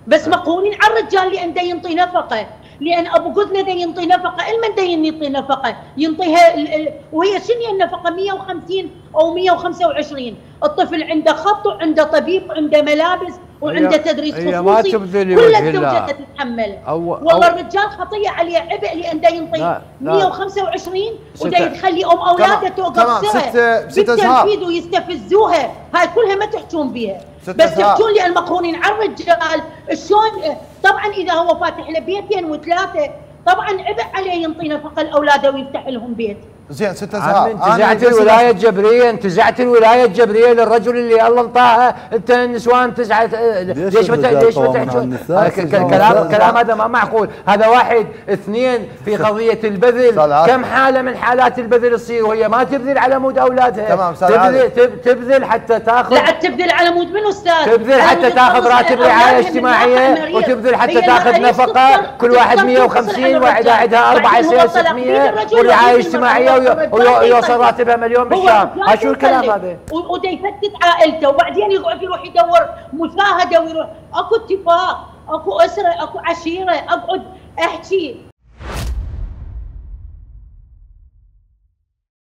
بس مقهورين على الرجال لان دا ينطي نفقه، لان ابو قدله دا ينطي نفقه، المن دا ينطي نفقه؟ ينطيها وهي شنو النفقه؟ 150 او 125. الطفل عنده خط وعنده طبيب وعنده ملابس وعنده تدريس خصوصي، كل الزوجه تتحمله. والله الرجال خطيه عليه عبء لان دا ينطي 125 ودا يخلي اولاده توقف سره بالتنفيذ ويستفزوها. هاي كلها ما تحجون بيها، بس تحجون لان مقهورين على الرجال. شلون؟ طبعا اذا هو فاتح له بيتين وثلاثه طبعا عبء عليه ينطي نفقه لاولاده ويفتح لهم بيت. زين ست زهراء، انتزعت الولايه الجبريه، انتزعت الولايه الجبريه للرجل اللي الله انطاها. انت النسوان تزعت، ليش ما تحجون؟ كلام هذا ما معقول. هذا واحد. اثنين، في قضيه البذل، كم حاله من حالات البذل تصير وهي ما تبذل على مود اولادها. تمام تبذل حتى تاخذ، لا تبذل على مود من استاذ، تبذل حتى تاخذ راتب رعايه اجتماعيه، وتبذل حتى تاخذ نفقه كل واحد 150 واحد عندها 4 يصير 600 والرعايه الاجتماعيه ويوصل راتبها مليون بالشهر. ها شو الكلام هذا؟ ودا يفتت عائلته وبعدين يقعد يروح يدور مشاهده ويروح. اكو اتفاق، اكو اسره، اكو عشيره، اقعد احكي